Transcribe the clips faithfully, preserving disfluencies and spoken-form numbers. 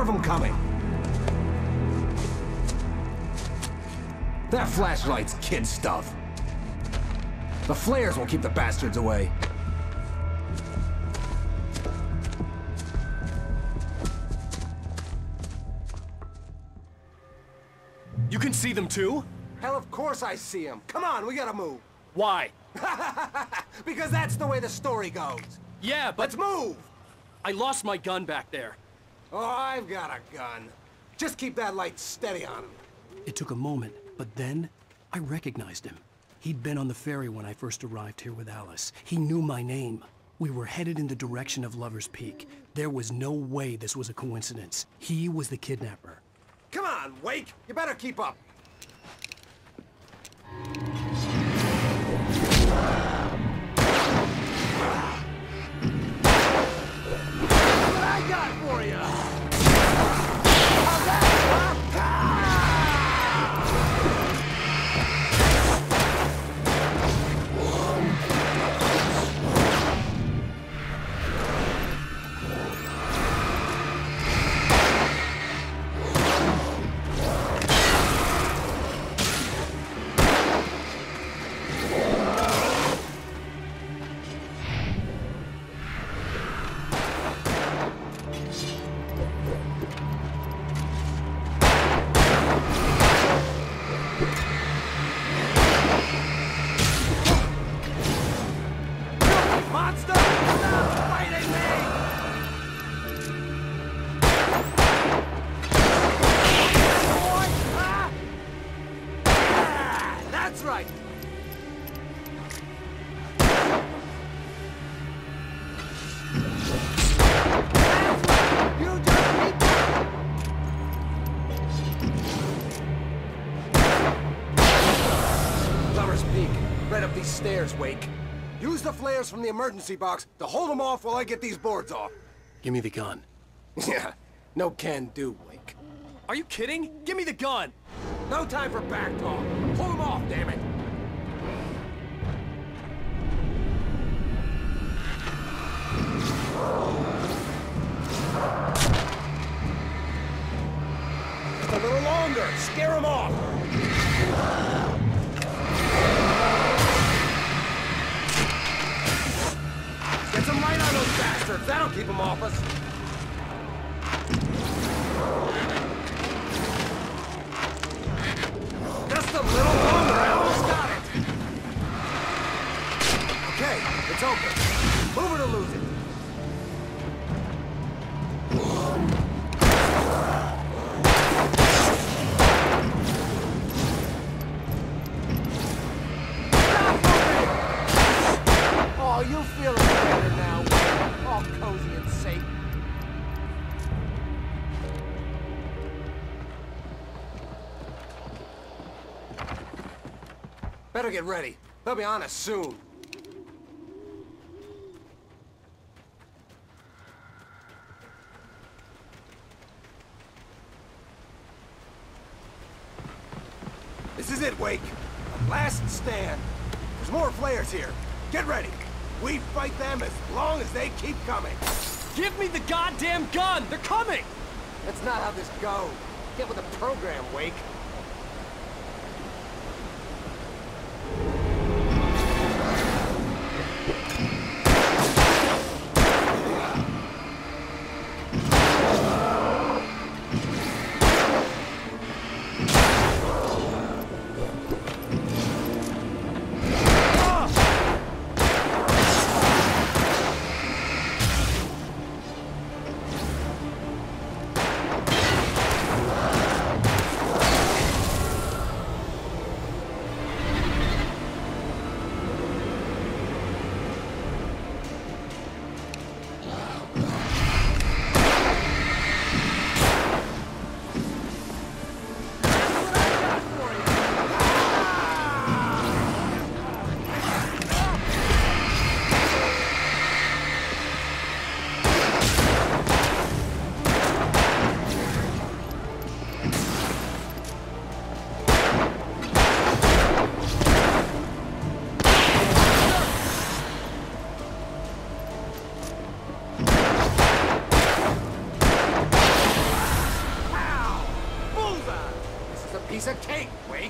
of them coming. That flashlight's kid stuff. The flares will keep the bastards away. You can see them too? Hell, of course I see them. Come on, we gotta move. Why? Because that's the way the story goes. Yeah, but... Let's move! I lost my gun back there. Oh, I've got a gun. Just keep that light steady on him. It took a moment, but then I recognized him. He'd been on the ferry when I first arrived here with Alice. He knew my name. We were headed in the direction of Lover's Peak. There was no way this was a coincidence. He was the kidnapper. Come on, Wake! You better keep up. What I got for you? How's that, huh? Stairs, Wake. Use the flares from the emergency box to hold them off while I get these boards off. Give me the gun. Yeah, no can do, Wake. Are you kidding? Give me the gun! No time for back talk. Hold them off, damn it. A little longer. Scare them off. Get some light on those bastards. That'll keep them off us. Just a little longer. I almost got it. Okay, it's open. Move it or lose it. Oh, you feeling better now, all cozy and safe. Better get ready. They'll be on us soon. This is it, Wake. A last stand. There's more flares here. Get ready. We fight them as long as they keep coming. Give me the goddamn gun! They're coming! That's not how this goes. Get with the program, Wake. It's a piece of cake, Wake.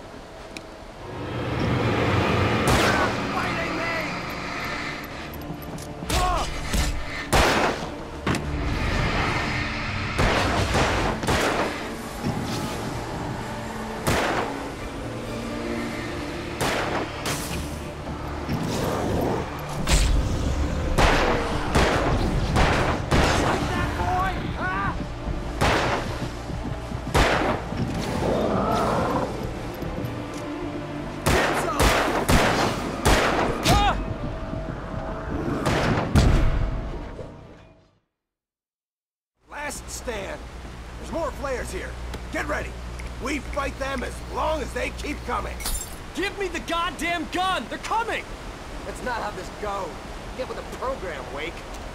Fighting me! Whoa! Stand. There's more flares here. Get ready. We fight them as long as they keep coming. Give me the goddamn gun! They're coming! That's not how this goes. Get with the program, Wake.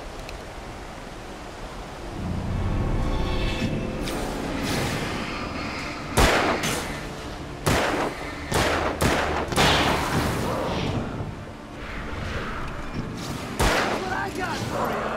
That's what I got for you.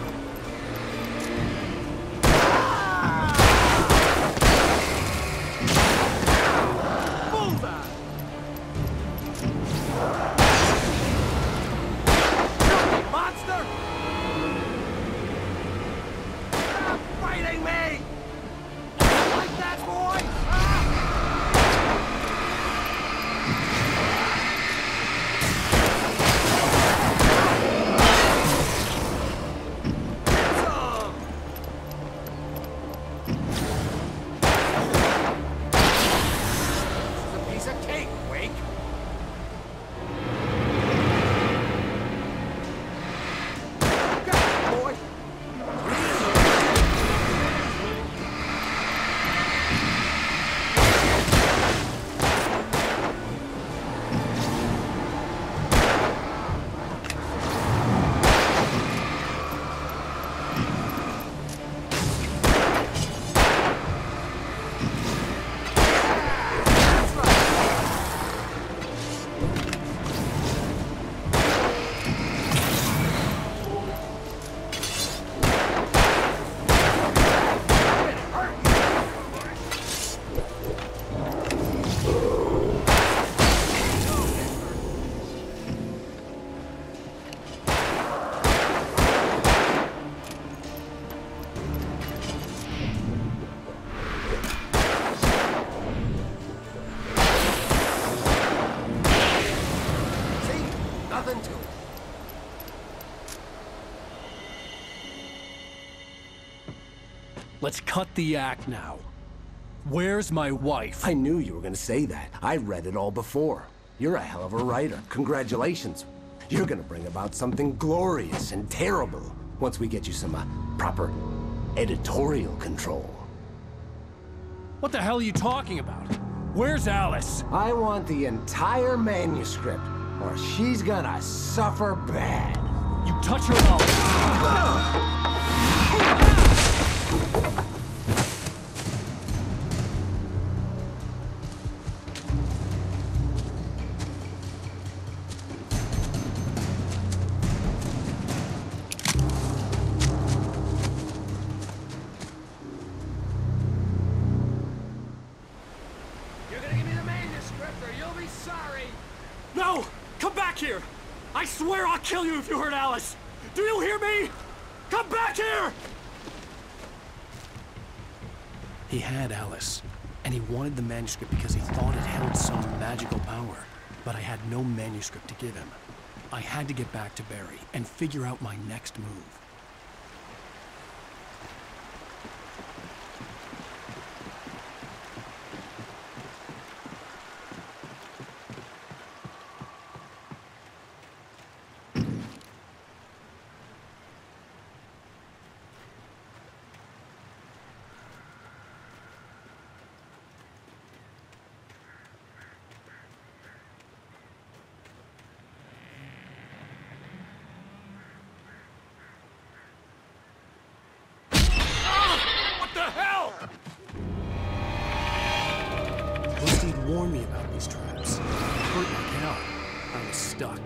Let's cut the act now. Where's my wife? I knew you were gonna say that. I read it all before. You're a hell of a writer. Congratulations. You're gonna bring about something glorious and terrible once we get you some uh, proper editorial control. What the hell are you talking about? Where's Alice? I want the entire manuscript, or she's gonna suffer bad. You touch her out. No! Come back here! I swear I'll kill you if you hurt Alice! Do you hear me? Come back here! He had Alice, and he wanted the manuscript because he thought it held some magical power. But I had no manuscript to give him. I had to get back to Barry and figure out my next move. Warn me about these traps. It hurt like hell. I was stuck.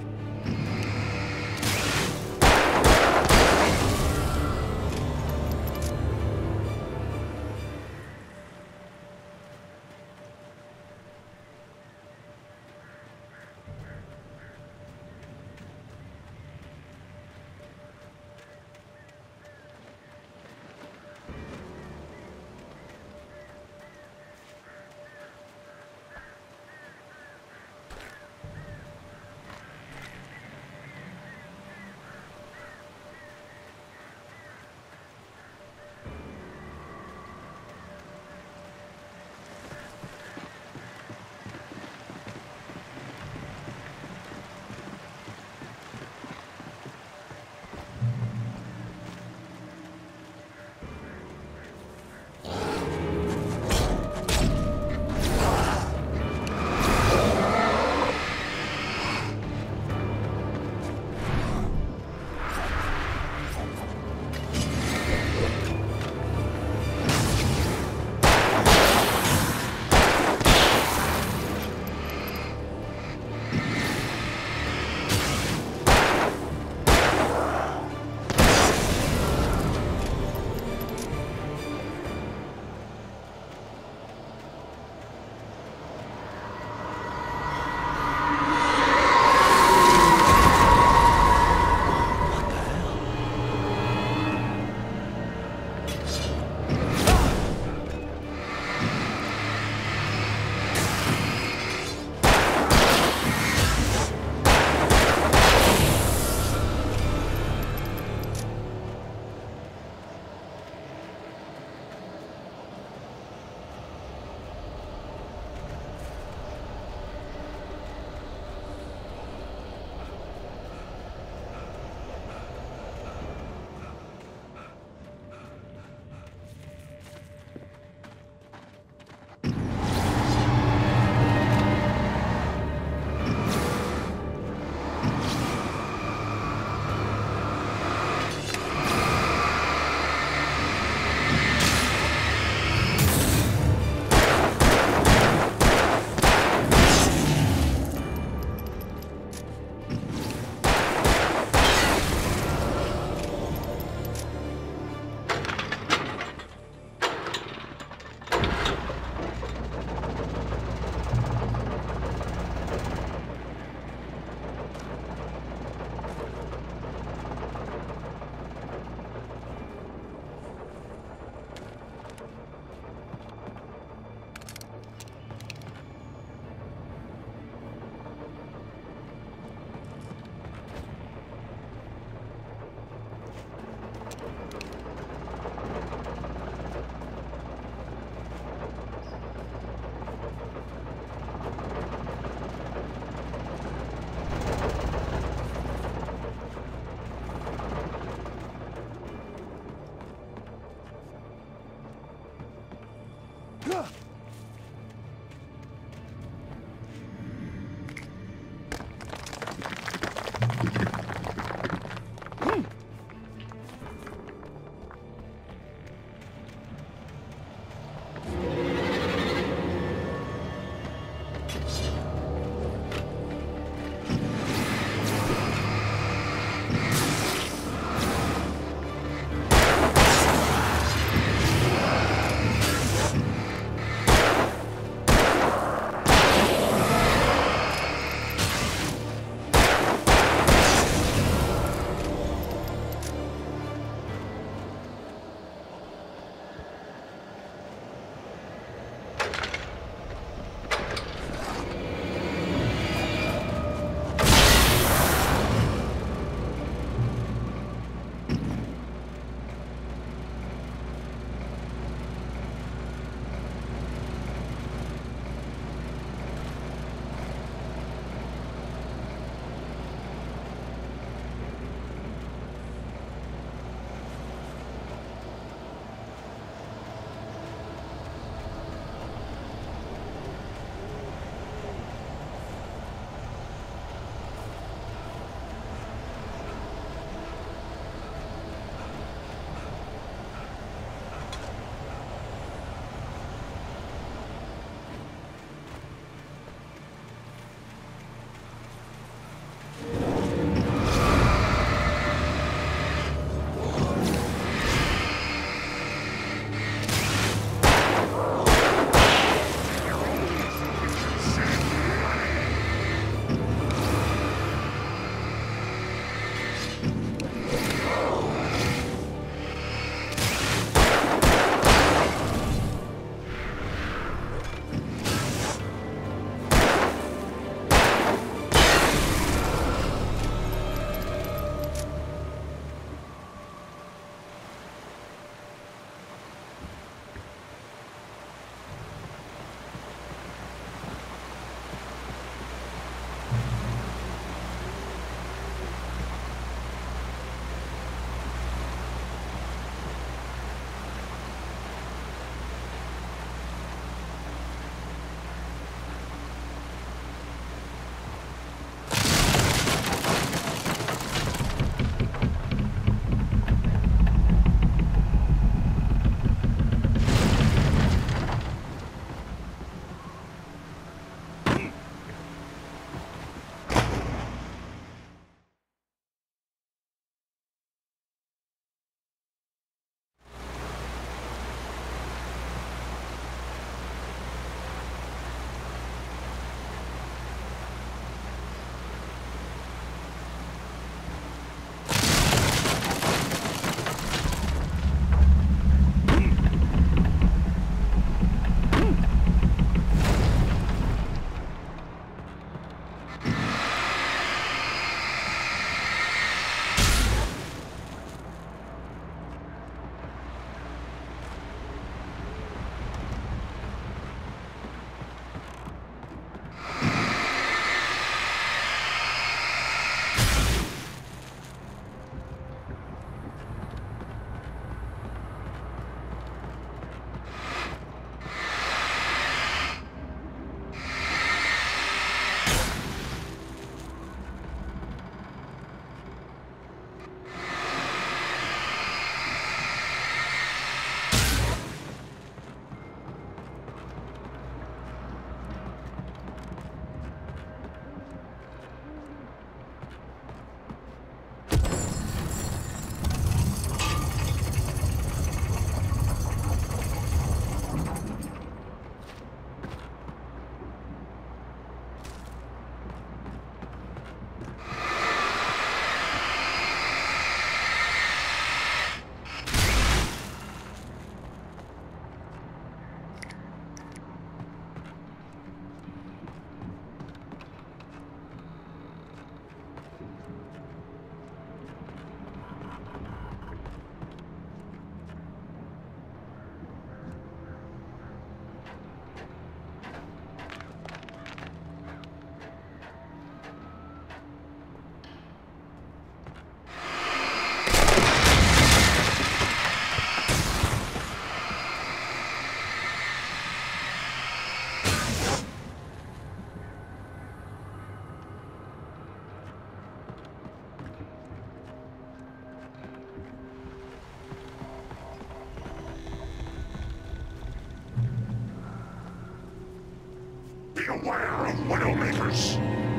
Beware of Widowmakers!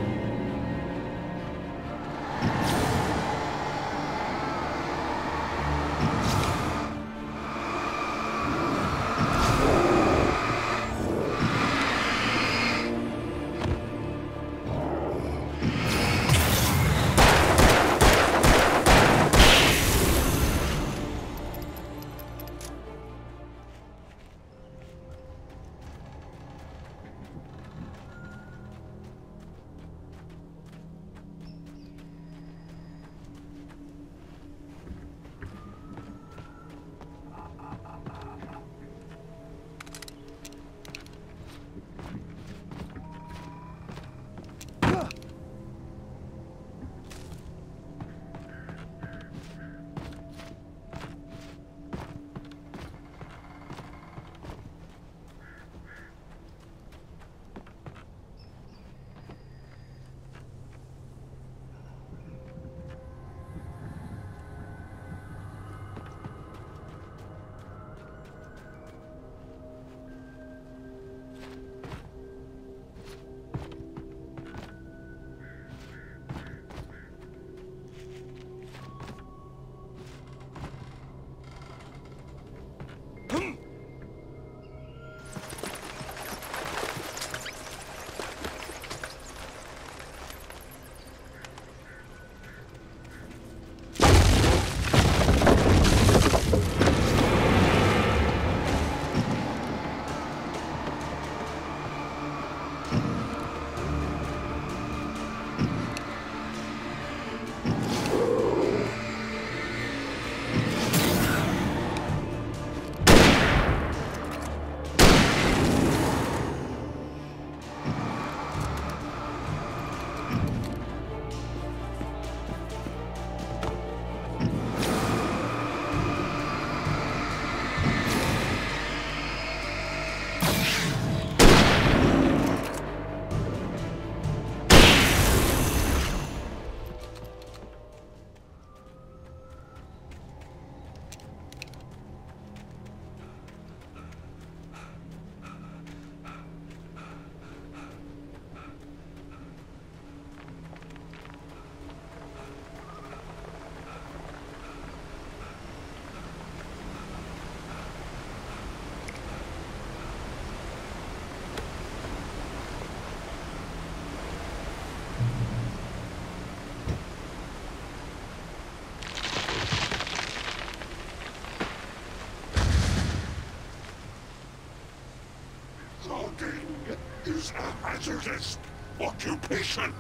Is a hazardous occupation.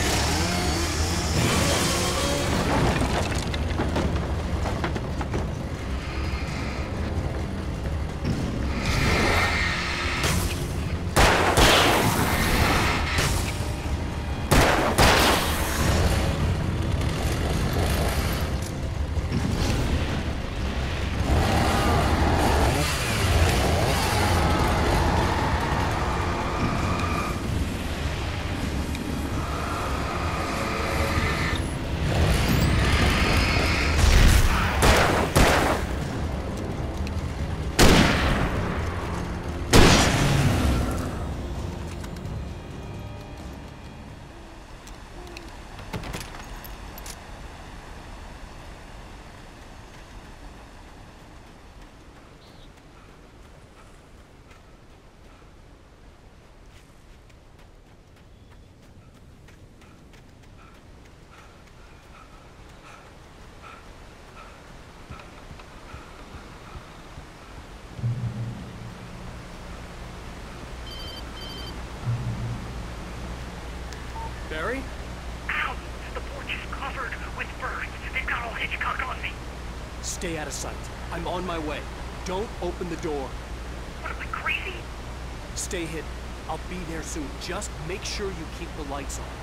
Barry? Ow! The porch is covered with birds. They've got all Hitchcock on me. Stay out of sight. I'm on my way. Don't open the door. What, am I crazy? Stay hidden. I'll be there soon. Just make sure you keep the lights on.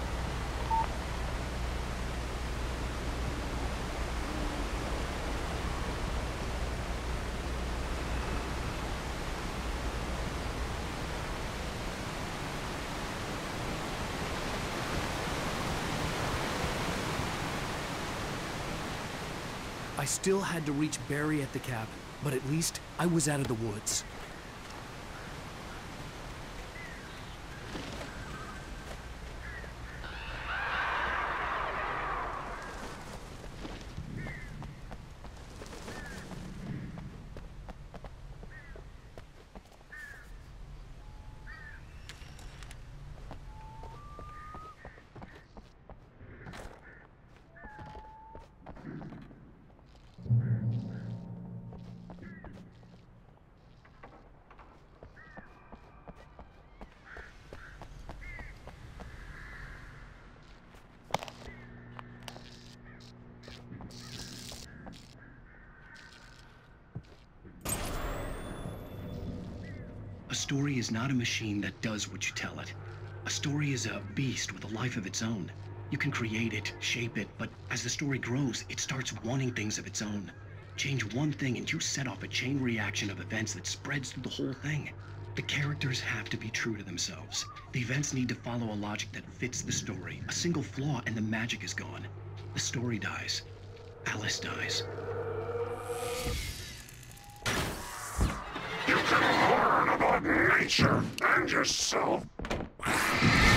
I still had to reach Barry at the cabin, but at least I was out of the woods. story is not a machine that does what you tell it. A story is a beast with a life of its own. You can create it, shape it, but as the story grows, it starts wanting things of its own. Change one thing and you set off a chain reaction of events that spreads through the whole thing. The characters have to be true to themselves. The events need to follow a logic that fits the story. A single flaw and the magic is gone. The story dies. Alice dies. You can learn about nature and yourself.